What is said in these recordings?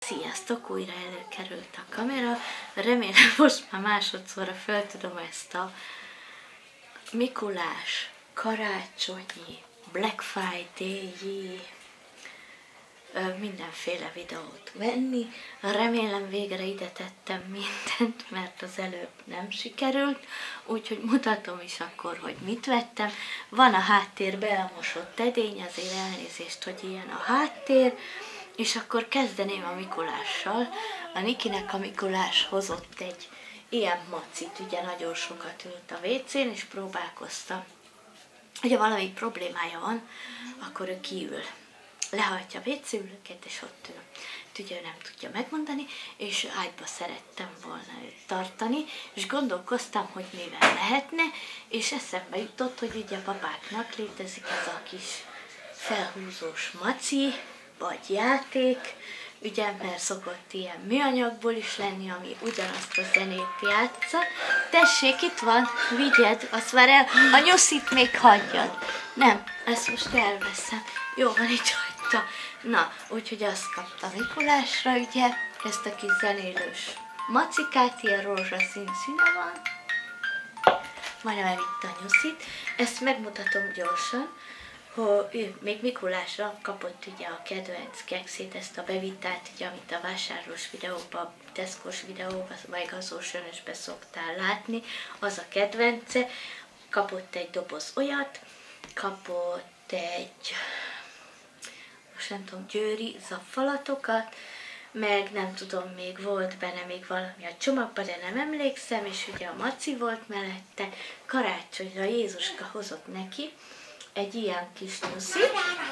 Sziasztok! Újra előkerült a kamera. Remélem most már másodszorra fel tudom ezt a Mikulás, karácsonyi, Black Friday-i mindenféle videót venni. Remélem végre ide tettem mindent, mert az előbb nem sikerült, úgyhogy mutatom is akkor, hogy mit vettem. Van a háttérben elmosott edény, azért elnézést, hogy ilyen a háttér. És akkor kezdeném a Mikulással. A Nikinek a Mikulás hozott egy ilyen macit, ugye nagyon sokat ült a WC-n, és próbálkoztam. Ugye valami problémája van, akkor ő kiül. Lehajtja a WC-ülőket, és ott ül. Ugye ő nem tudja megmondani, és ágyba szerettem volna őt tartani, és gondolkoztam, hogy mivel lehetne, és eszembe jutott, hogy ugye a papáknak létezik ez a kis felhúzós maci, vagy játék, ugye, mert szokott ilyen műanyagból is lenni, ami ugyanazt a zenét játsza. Tessék, itt van, vigyed, azt már el, a nyuszit még hagyjad. Nem, ezt most elveszem. Jó van, itt hagyta. Na, úgyhogy azt kapta Mikulásra, ugye, ezt a kis zenélős macikát, ilyen rózsaszín színe van. Majdnem elvitte a nyuszit. Ezt megmutatom gyorsan, hogy még Mikulásra kapott ugye a kedvenc kekszét, ezt a bevitát, ugye, amit a vásárlós videóban, Tesco-s videóban, vagy gazós önösbe szoktál látni, az a kedvence. Kapott egy doboz olyat, kapott egy, most nem tudom, győri zaffalatokat, meg nem tudom, még volt benne még valami a csomagban, de nem emlékszem, és ugye a maci volt mellette. Karácsonyra Jézuska hozott neki egy ilyen kis nyuszi.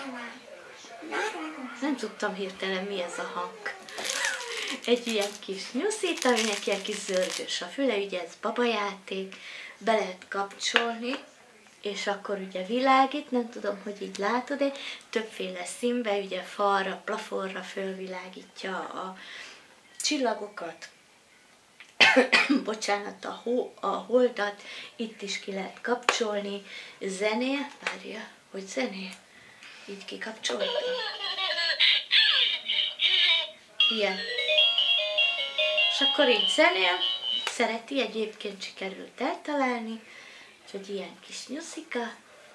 Nem tudtam hirtelen, mi ez a hang. Egy ilyen kis nyuszit, aminek ilyen kis zörgős a füle, ugye ez babajáték, be lehet kapcsolni, és akkor ugye világít, nem tudom, hogy így látod-e, többféle színben, ugye falra, plafonra fölvilágítja a csillagokat, bocsánat, a holdat, itt is ki lehet kapcsolni, zenél, várja, hogy zenél, így kikapcsoltam. Ilyen. És akkor így zenél, szereti, egyébként sikerült eltalálni, úgyhogy ilyen kis nyuszika.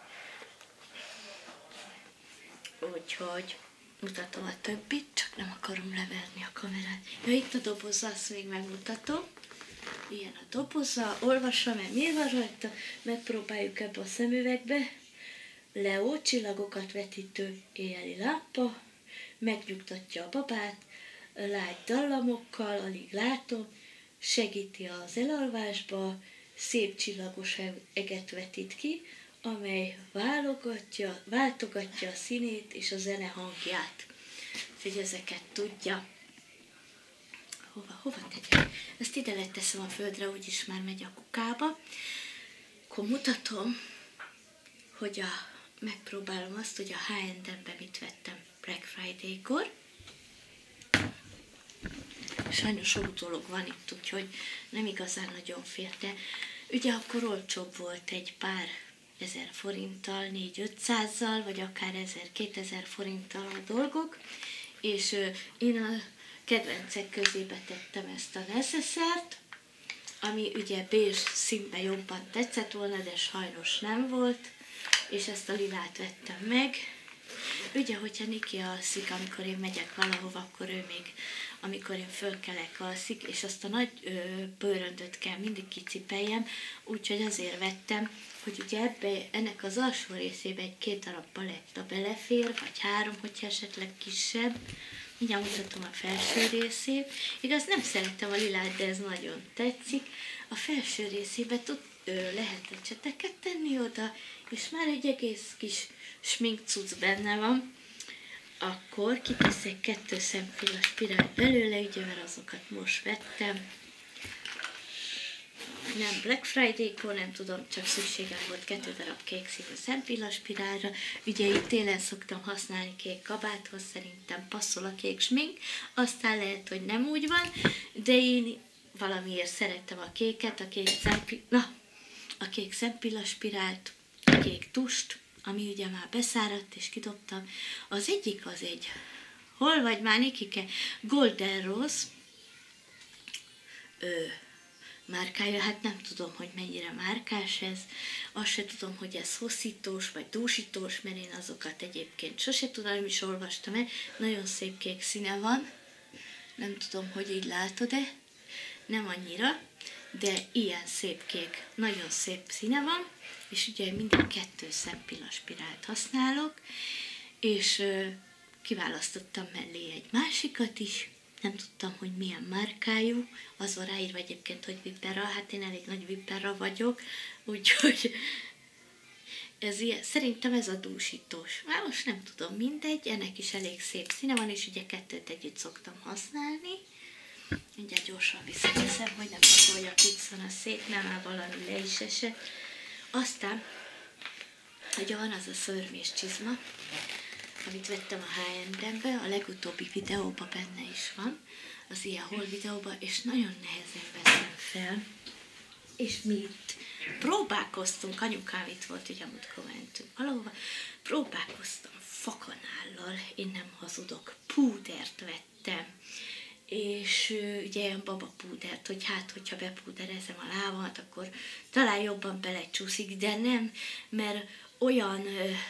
Úgyhogy mutatom a többit, csak nem akarom leverni a kamerát. Ja, itt a doboza, azt még megmutatom. Ilyen a doboza, olvassam el, mi van rajta, megpróbáljuk ebbe a szemüvegbe. Leo, csillagokat vetítő éjjeli lámpa, megnyugtatja a babát, lágy dallamokkal, alig látom, segíti az elalvásba, szép csillagos eget vetít ki, amely váltogatja a színét és a zene hangját. Úgyhogy ezeket tudja. Hova tegyem? Ezt ide leteszem a földre, úgyis már megy a kukába. Akkor mutatom, hogy megpróbálom azt, hogy a H&M-ben mit vettem Black Friday-kor. Sajnos utólag van itt, úgyhogy nem igazán nagyon fér, de ugye akkor olcsóbb volt egy pár ezer forinttal, 400-500-zal, vagy akár 1000-2000 forinttal a dolgok, és én a kedvencek közébe tettem ezt a neceszert, ami ugye bézs színben jobban tetszett volna, de sajnos nem volt, és ezt a lilát vettem meg. Ugye, hogyha Niki alszik, amikor én megyek valahova, akkor ő még, amikor én fölkelek, alszik, és azt a nagy bőröndöt kell mindig kicipeljem, úgyhogy azért vettem, hogy ugye ennek az alsó részébe egy 2 darab paletta belefér, vagy 3, hogyha esetleg kisebb. Mindjárt mutatom a felső részét. Igaz, nem szeretem a lilát, de ez nagyon tetszik. A felső részébe lehet egy cseteket tenni oda, és már egy egész kis sminkcuc benne van. Akkor kiteszek 2 szempilla spirált belőle, ugye, mert azokat most vettem. Nem Black Friday-kor, nem tudom, csak szükségem volt 2 darab kék színű szempilla spirálra. Ugye itt télen szoktam használni kék kabáthoz, szerintem passzol a kék smink, aztán lehet, hogy nem úgy van, de én valamiért szerettem a kéket, a kék szempilla spirált, a kék tust, ami ugye már beszáradt és kidobtam. Az egyik az egy hol vagy már Nikike? Golden Rose márkája, hát nem tudom, hogy mennyire márkás ez, azt se tudom, hogy ez hosszítós vagy dúsítós, mert én azokat egyébként sose tudom, nem is olvastam el, nagyon szép kék színe van, nem tudom, hogy így látod-e, nem annyira, de ilyen szép kék, nagyon szép színe van, és ugye minden 2 szempillaspirált használok, és kiválasztottam mellé egy másikat is, nem tudtam, hogy milyen márkájú, az van ráírva egyébként, hogy Vipera, hát én elég nagy Vipera vagyok, úgyhogy ez ilyen, szerintem ez a dúsítós. Már most nem tudom, mindegy, ennek is elég szép színe van, és ugye 2 együtt szoktam használni. Mindjárt gyorsan visszateszem, hogy nem pakoljak itt szana szét, nem áll valami le is esett. Aztán, ugye van az a szörmés csizma, amit vettem a H&M-be, a legutóbbi videóban benne is van, az ilyen haul videóban, és nagyon nehezen veszem fel. És mi itt próbálkoztunk, anyukám itt volt, ugye múltkor mentünk valahova, próbálkoztam fakanállal, én nem hazudok, púdert vettem, és ugye ilyen babapúdert, hogy hát, hogyha bepúderezem a lábamat, akkor talán jobban belecsúszik, de nem, mert olyan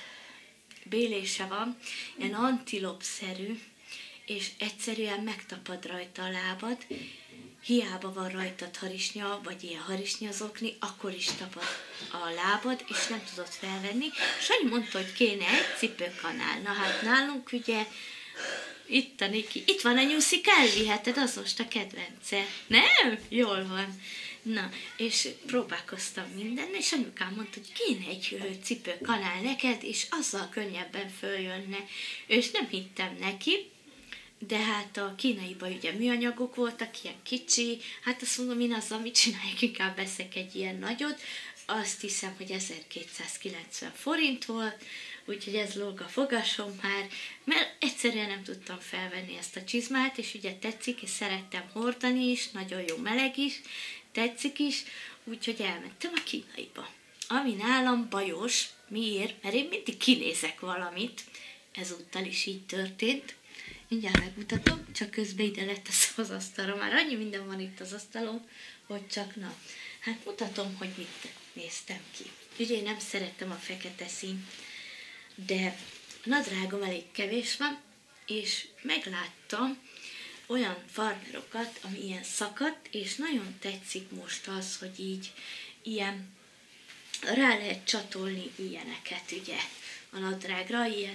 bélése van, ilyen antilopszerű, és egyszerűen megtapad rajta a lábad, hiába van rajtad harisnya, vagy ilyen harisnyazokni, akkor is tapad a lábad, és nem tudod felvenni. Sanyi mondta, hogy kéne egy cipőkanál. Na hát nálunk ugye itt a Niki, itt van a nyuszik, elviheted, az most a kedvence. Nem? Jól van. Na, és próbálkoztam mindenne, és anyukám mondta, hogy kéne egy cipőkanál neked, és azzal könnyebben följönne. És nem hittem neki, de hát a kínaiban ugye műanyagok voltak, ilyen kicsi, hát azt mondom, én azzal mit csinálják, inkább veszek egy ilyen nagyot, azt hiszem, hogy 1290 forint volt, úgyhogy ez lóg a fogasom már, mert egyszerűen nem tudtam felvenni ezt a csizmát, és ugye tetszik, és szerettem hordani is, nagyon jó meleg is, tetszik is, úgyhogy elmentem a kínaiba. Ami nálam bajos, miért? Mert én mindig kinézek valamit, ezúttal is így történt. Mindjárt megmutatom, csak közben ide lett az asztalra. Már annyi minden van itt az asztalon, hogy csak na. Hát mutatom, hogy mit néztem ki. Ugye én nem szerettem a fekete színt, de a nadrágom elég kevés van, és megláttam olyan farmerokat, ami ilyen szakadt, és nagyon tetszik most az, hogy így ilyen rá lehet csatolni ilyeneket, ugye, a nadrágra, ilyen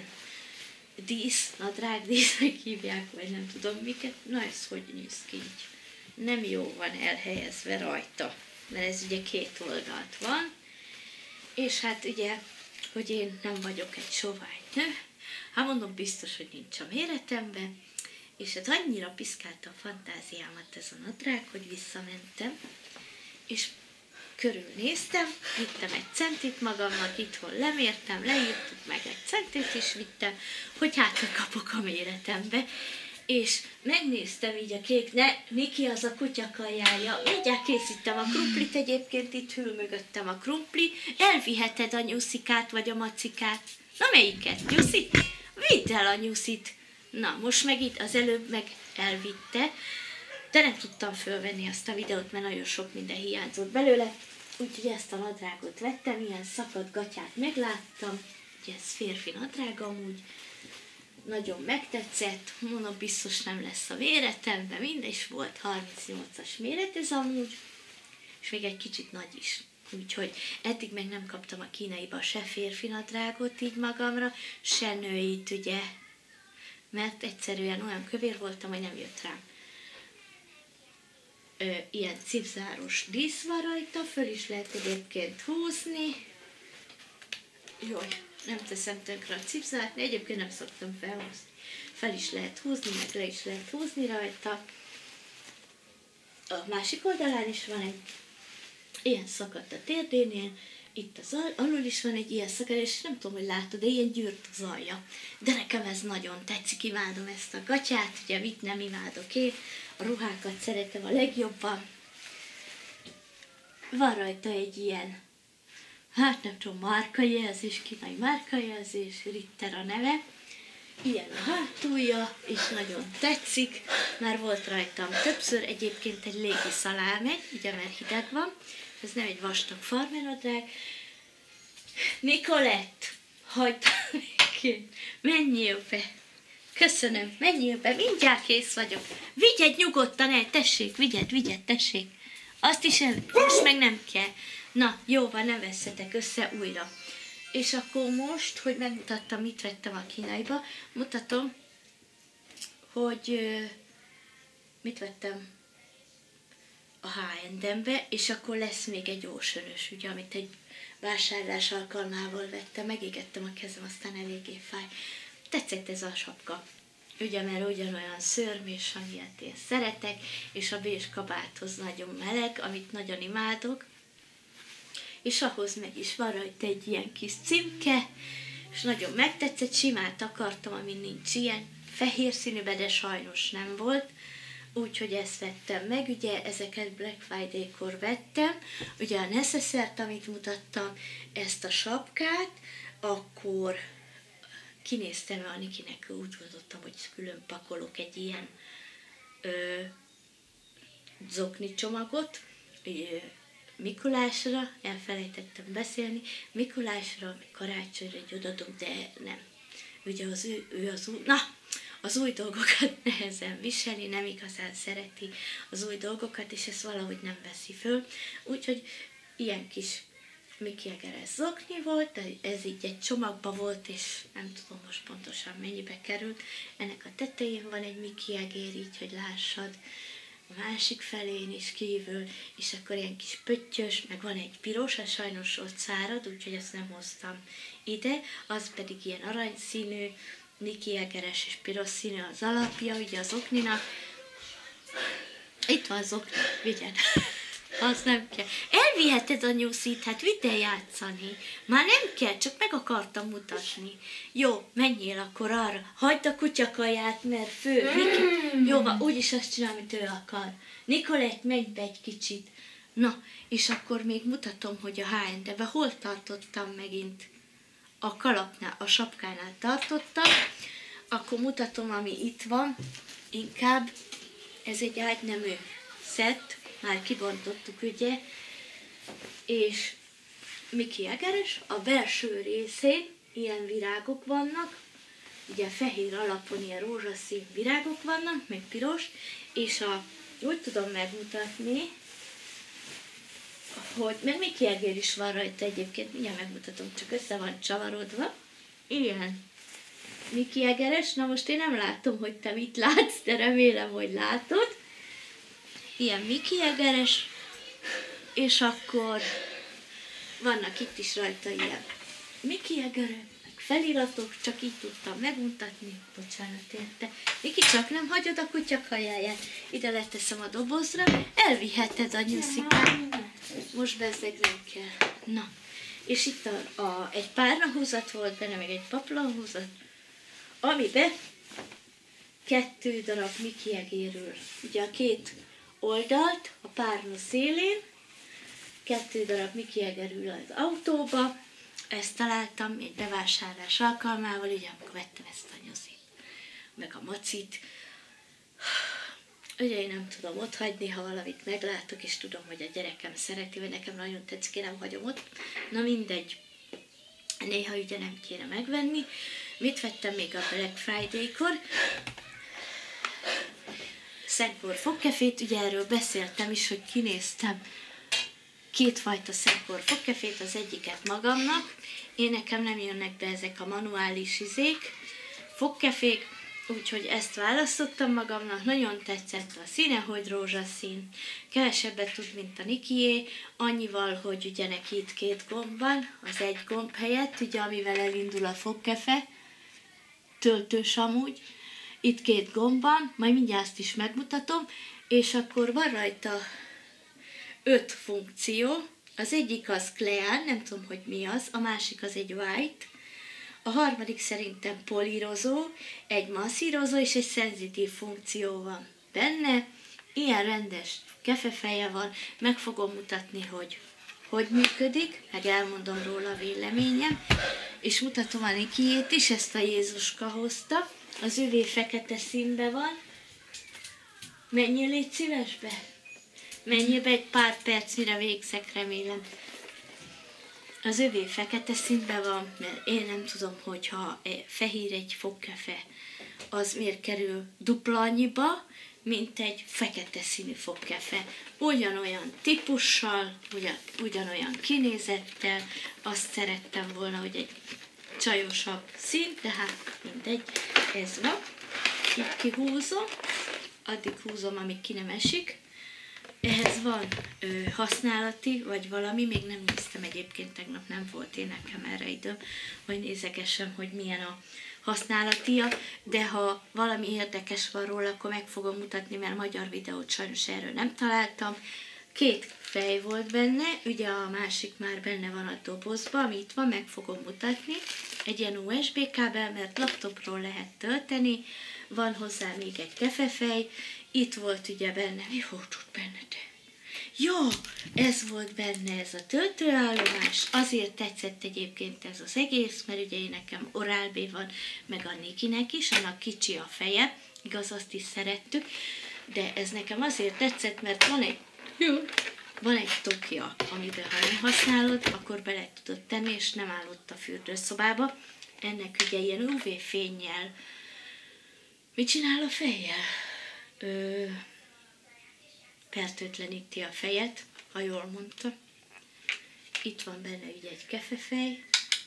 nadrágdísznek hívják, vagy nem tudom miket. Na ez hogy néz ki így? Nem jó van elhelyezve rajta, mert ez ugye 2 oldalt van, és hát ugye, hogy én nem vagyok egy sovány nő, hát mondom, biztos, hogy nincs a méretemben, és ez annyira piszkálta a fantáziámat ez a nadrág, hogy visszamentem, és körülnéztem, vittem egy centit magamnak, itthon lemértem, leírtuk meg egy centit is vittem, hogy hát kapok a méretembe. És megnéztem így a kék, Niki az a kutyakajája, mindjárt készítem a krumplit, egyébként itt hűl mögöttem a krumpli, elviheted a nyuszikát vagy a macikát. Na melyiket? Nyuszit? Vidd el a nyuszit. Na, most meg itt az előbb meg elvitte, de nem tudtam fölvenni azt a videót, mert nagyon sok minden hiányzott belőle, úgyhogy ezt a nadrágot vettem, ilyen szakadt gatyát megláttam, ugye ez férfi nadrág amúgy, nagyon megtetszett, mondom, biztos nem lesz a méretem, de mindegy, és volt 38-as méret ez amúgy, és még egy kicsit nagy is. Úgyhogy eddig meg nem kaptam a kínaiba se férfi nadrágot így magamra, se nőit, ugye, mert egyszerűen olyan kövér voltam, hogy nem jött rám. Ilyen cipzáros dísz van rajta, föl is lehet egyébként húzni. Jaj, nem teszem tönkre a cipzát, de egyébként nem szoktam felhúzni. Fel is lehet húzni, meg le is lehet húzni rajta. A másik oldalán is van egy ilyen szakadt a térdénél, itt az alul is van egy ilyen szakadt, és nem tudom, hogy látod, de ilyen gyűrt az alja. De nekem ez nagyon tetszik, imádom ezt a gatyát, ugye mit nem imádok én, a ruhákat szeretem a legjobban. Van rajta egy ilyen, hát nem tudom, márkajelzés, kínai márkajelzés, Ritter a neve, Ilyen a hátulja, és nagyon tetszik. Már volt rajtam többször, egyébként egy légi szalámegy, ugye mert hideg van. Ez nem egy vastag farmeradrág. Nikolett, hagytam ki. Menjél be. Köszönöm, menjél be, mindjárt kész vagyok. Vigyed nyugodtan el, tessék, vigyed, tessék. Azt is el, most meg nem kell. Na, jó van, ne vesszetek össze újra. És akkor most, hogy megmutattam, mit vettem a kínaiba, mutatom, hogy mit vettem a H&M-be, és akkor lesz még egy Ocean-ös, ugye, amit egy vásárlás alkalmával vettem, megégettem a kezem, aztán eléggé fáj. Tetszett ez a sapka, ugye, mert ugyanolyan szörm, és amilyet én szeretek, és a bés kabáthoz nagyon meleg, amit nagyon imádok, és ahhoz meg is van rajta egy ilyen kis címke, és nagyon megtetszett, simát akartam, ami nincs ilyen, fehér színűbe, de sajnos nem volt, úgyhogy ezt vettem meg, ugye ezeket Black Friday-kor vettem, ugye a necessert, amit mutattam, ezt a sapkát, akkor kinéztem a Nikinek, úgy gondoltam, hogy külön pakolok egy ilyen zokni csomagot, Mikulásra, elfelejtettem beszélni, Mikulásra, karácsonyra egy odadom, de nem. Ugye az új dolgokat nehezen viseli, nem igazán szereti az új dolgokat, és ezt valahogy nem veszi föl. Úgyhogy ilyen kis Mickey Egeres zokni volt, ez így egy csomagba volt, és nem tudom most pontosan mennyibe került. Ennek a tetején van egy Mickey Egér, így, hogy lássad, a másik felén is kívül, és akkor ilyen kis pöttyös, meg van egy piros, az sajnos ott szárad, úgyhogy ezt nem hoztam ide, az pedig ilyen aranyszínű, Mickey Egeres és piros színű az alapja, ugye az okninak. Itt van az okni, vigyed. Az nem kell. Elviheted a nyuszit, hát vidd el játszani. Már nem kell, csak meg akartam mutatni. Jó, menjél akkor arra. Hagyd a kutyakaját, mert fő. Jó van, úgyis azt csinál, amit ő akar. Nikolett, menj be egy kicsit. Na, és akkor még mutatom, hogy a H&M-be hol tartottam megint. A kalapnál, a sapkánál tartottam. Akkor mutatom, ami itt van. Inkább ez egy ágynemű szett. Már kibontottuk, ugye, és Mickey Egeres, a belső részén ilyen virágok vannak, ugye fehér alapon ilyen rózsaszín virágok vannak, meg piros, és úgy tudom megmutatni, hogy meg Mickey Eger is van rajta egyébként, mindjárt megmutatom, csak össze van csavarodva, ilyen Mickey Egeres, na most én nem látom, hogy te mit látsz, de remélem, hogy látod. Ilyen Mickey Egeres, és akkor vannak itt is rajta ilyen Mickey Egerek, feliratok, csak így tudtam megmutatni, bocsánat érte. Miki, csak nem hagyod a kutyakajáját, ide leteszem a dobozra, elviheted a nyuszikát, most bezzeg nem kell. Na, és itt egy párnahúzat volt benne, meg egy paplanhúzat, amiben 2 darab Mickey Egerről, ugye a 2 oldalt, a párna szélén, 2 darab Mickey Eger ül az autóba, ezt találtam egy bevásárlás alkalmával, ugye amikor vettem ezt a nyozit, meg a macit. Ugye én nem tudom otthagyni, ha valamit meglátok, és tudom, hogy a gyerekem szereti, vagy nekem nagyon tetszik, én nem hagyom ott. Na mindegy, néha ugye nem kéne megvenni. Mit vettem még a Black Friday-kor? Szenkor fogkefét, ugye erről beszéltem is, hogy kinéztem 2 fajta Szenkor fogkefét, az egyiket magamnak. Nekem nem jönnek be ezek a manuális fogkefék, úgyhogy ezt választottam magamnak, nagyon tetszett a színe, hogy rózsaszín, kevesebbet tud, mint a Nikié, annyival, hogy ugye neki itt 2 gomb van, az egy gomb helyett, ugye amivel elindul a fogkefe, töltős amúgy, itt 2 gomb van, majd mindjárt azt is megmutatom, és akkor van rajta 5 funkció, az egyik az Clean, nem tudom, hogy mi az, a másik az egy White, a harmadik szerintem polírozó, egy masszírozó és egy szenzitív funkció van benne, ilyen rendes kefefeje van, meg fogom mutatni, hogy hogy működik, meg elmondom róla a véleményem, és mutatom a Nikiét is, ezt a Jézuska hozta. Az övé fekete színben van. Menjél, légy szíves be? Menjél be egy pár perc, mire végzek, remélem. Az övé fekete színben van, mert én nem tudom, hogyha fehér egy fogkefe, az miért kerül dupla annyiba, mint egy fekete színű fogkefe. Ugyanolyan típussal, ugyanolyan kinézettel, azt szerettem volna, hogy egy csajosabb szín, de hát mindegy, ez van. Itt kihúzom, addig húzom, amíg ki nem esik. Ehhez van használati, vagy valami, még nem néztem egyébként, tegnap nem volt én nekem erre időm, hogy nézegessem, hogy milyen a használatia, de ha valami érdekes van róla, akkor meg fogom mutatni, mert magyar videót sajnos erről nem találtam. 2 fej volt benne, ugye a másik már benne van a dobozban, ami itt van, meg fogom mutatni. Egy ilyen USB kábel, mert laptopról lehet tölteni, van hozzá még egy kefefej, itt volt ugye benne, mi volt ott benne te? Ja, ez volt benne, ez a töltőállomás, azért tetszett egyébként ez az egész, mert ugye én nekem Oral-B van, meg a Nikinek is, annak kicsi a feje, igaz, azt is szerettük, de ez nekem azért tetszett, mert van egy tokja, amiben ha nem használod, akkor bele tudod tenni, és nem áll ott a fürdőszobába. Ennek ugye ilyen UV-fénnyel, mit csinál a fejjel? Fertőtleníti a fejet, ha jól mondta. Itt van benne ugye egy kefefej.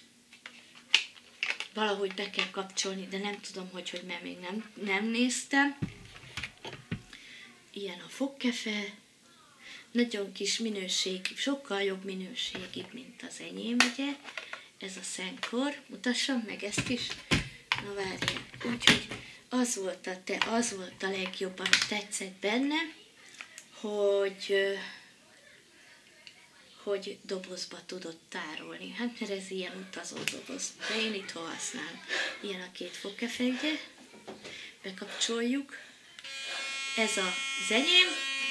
Valahogy be kell kapcsolni, de nem tudom, hogy mert még nem néztem. Ilyen a fogkefe. Nagyon kis minőség, sokkal jobb minőségibb, mint az enyém, ugye. Ez a szenkor. Mutassam meg ezt is. Na várjál. Úgyhogy az volt a legjobb, ami tetszett benne, hogy dobozba tudod tárolni. Hát mert ez ilyen utazó doboz, de én itt használom. Ilyen a 2 fogkefe, ugye? Bekapcsoljuk. Ez az enyém.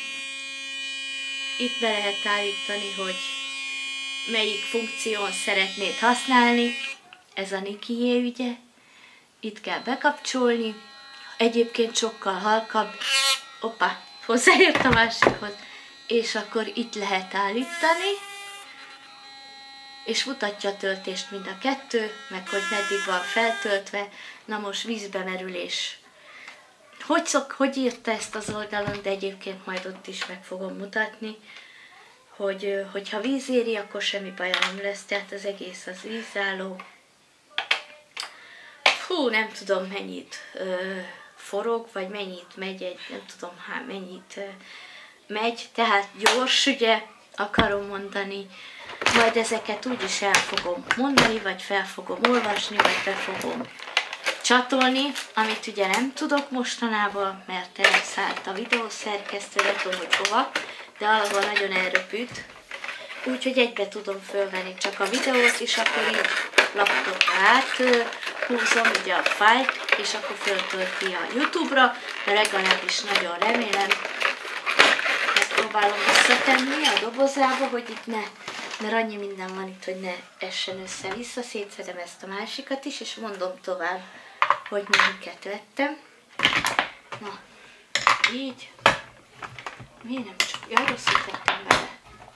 Itt be lehet állítani, hogy melyik funkción szeretnéd használni. Ez a Nikié, ugye? Itt kell bekapcsolni. Egyébként sokkal halkabb. Opa, hozzáért a másikhoz. És akkor itt lehet állítani. És mutatja a töltést mind a 2, meg hogy meddig van feltöltve. Na most vízbe merülés. Hogy írta ezt az oldalon, de egyébként majd ott is meg fogom mutatni, hogyha víz éri, akkor semmi baj nem lesz, tehát az egész az vízálló. Hú, nem tudom mennyit forog, vagy mennyit megy, nem tudom mennyit megy, tehát gyors, ugye, akarom mondani. Majd ezeket úgyis el fogom mondani, vagy fel fogom olvasni, vagy be fogom csatolni, amit ugye nem tudok mostanában, mert elszállt a videószerkesztő, nem tudom, hogy hova, de alapban nagyon elröpült. Úgyhogy egybe tudom fölvenni csak a videót, és akkor így laptopra áthúzom ugye a fájlt, és akkor föltölti a YouTube-ra, de legalábbis nagyon remélem. Megpróbálom visszatenni a dobozába, hogy itt ne, mert annyi minden van itt, hogy ne essen össze-vissza, szétszedem ezt a másikat is, és mondom tovább, hogy melyiket vettem. Na, így. Miért nem csak? Ja, rosszul tettem bele.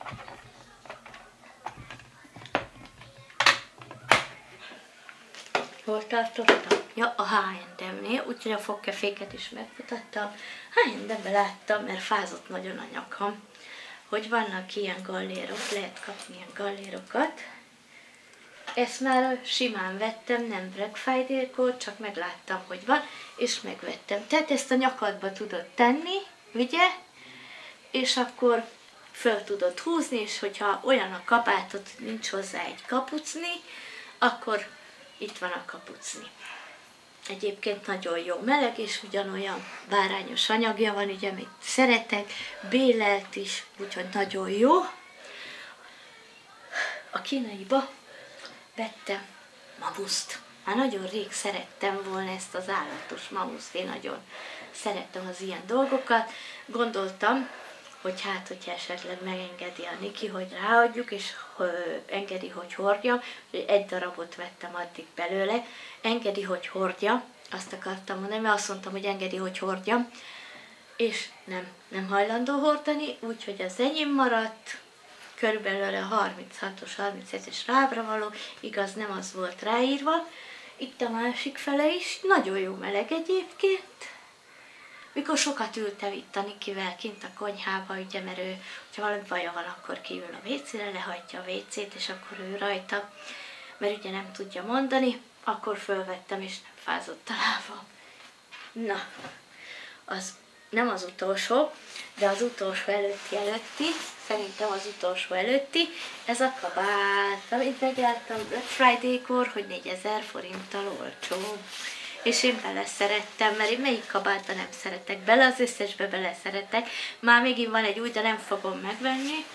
Hol tartottam? Ja, a H&M-nél, úgyhogy a fogkeféket is megmutattam. H&M-ben láttam, mert fázott nagyon a nyakam, hogy vannak ilyen gallérok, lehet kapni ilyen gallérokat. Ezt már simán vettem, nem Black Friday-kor, csak megláttam, hogy van, és megvettem. Tehát ezt a nyakadba tudod tenni, ugye? És akkor föl tudod húzni, és hogyha olyan a kabátod, nincs hozzá egy kapucni, akkor itt van a kapucni. Egyébként nagyon jó meleg, és ugyanolyan bárányos anyagja van, ugye, amit szeretek, bélelt is, úgyhogy nagyon jó. A kínaiba vettem mamuszt. Már nagyon rég szerettem volna ezt az állatos mamuszt, én nagyon szerettem az ilyen dolgokat. Gondoltam, hogyha esetleg megengedi a Niki, hogy ráadjuk, és engedi, hogy hordjam. Egy darabot vettem addig belőle. Engedi, hogy hordja, azt akartam mondani, mert azt mondtam, hogy engedi, hogy hordjam, és nem hajlandó hordani, úgyhogy az enyém maradt, körülbelül a 36-os, 37-es lábra való, igaz, nem az volt ráírva. Itt a másik fele is, nagyon jó meleg egyébként. Mikor sokat ültem itt a Nikivel kint a konyhába, ugye, mert ő, ha valami baja van, akkor kiül a WC-re, lehagyja a WC-t, és akkor ő rajta, mert ugye nem tudja mondani, akkor fölvettem, és nem fázott a lábam. Na, az nem az utolsó, de az utolsó előtti, szerintem az utolsó előtti, ez a kabát, amit megláttam Black Friday-kor, hogy 4000 forinttal olcsó. És én beleszerettem, mert én melyik kabátba nem szeretek bele, az összesbe beleszeretek. Már megint van egy új, de nem fogom megvenni,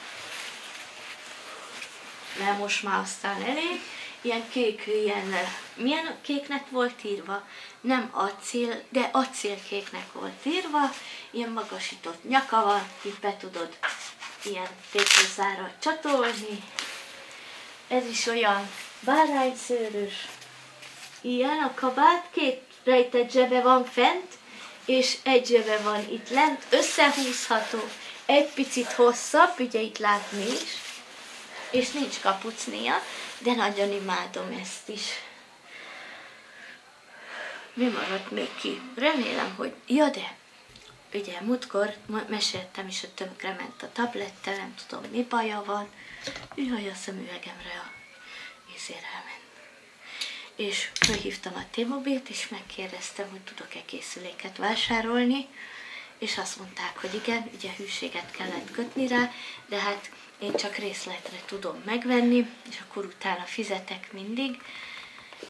mert most már aztán elég. Ilyen kék, milyen kéknek volt írva? Nem acél, de acélkéknek volt írva. Ilyen magasított nyaka van, itt be tudod ilyen tétőzára csatolni. Ez is olyan bárányszőrös. Ilyen a kabát, két rejtett zsebe van fent, és egy zsebe van itt lent, összehúzható, egy picit hosszabb, ugye itt látni is, és nincs kapucnia, de nagyon imádom ezt is. Mi maradt még ki? Remélem, hogy... Ja, de ugye múltkor meséltem is, hogy tönkrement a tablettel, nem tudom mi baja van. Jaj, a szemüvegemre a vízére elment. És felhívtam a T-Mobilt, és megkérdeztem, hogy tudok-e készüléket vásárolni, és azt mondták, hogy igen, ugye hűséget kellett kötni rá, de hát én csak részletre tudom megvenni, és akkor utána fizetek mindig,